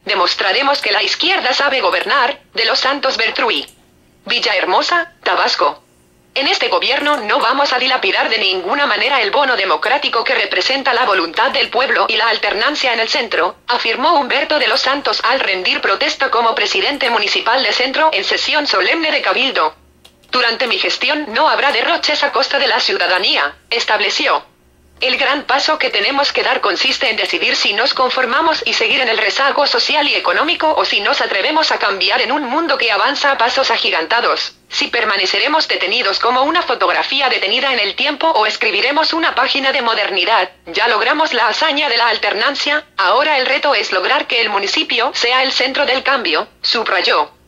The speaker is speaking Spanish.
Demostraremos que la izquierda sabe gobernar. De los Santos Bertrui. Villahermosa, Tabasco. En este gobierno no vamos a dilapidar de ninguna manera el bono democrático que representa la voluntad del pueblo y la alternancia en el centro, afirmó Humberto de los Santos al rendir protesta como presidente municipal de Centro en sesión solemne de Cabildo. Durante mi gestión no habrá derroches a costa de la ciudadanía, estableció. El gran paso que tenemos que dar consiste en decidir si nos conformamos y seguir en el rezago social y económico o si nos atrevemos a cambiar en un mundo que avanza a pasos agigantados, si permaneceremos detenidos como una fotografía detenida en el tiempo o escribiremos una página de modernidad. Ya logramos la hazaña de la alternancia, ahora el reto es lograr que el municipio sea el centro del cambio, subrayó.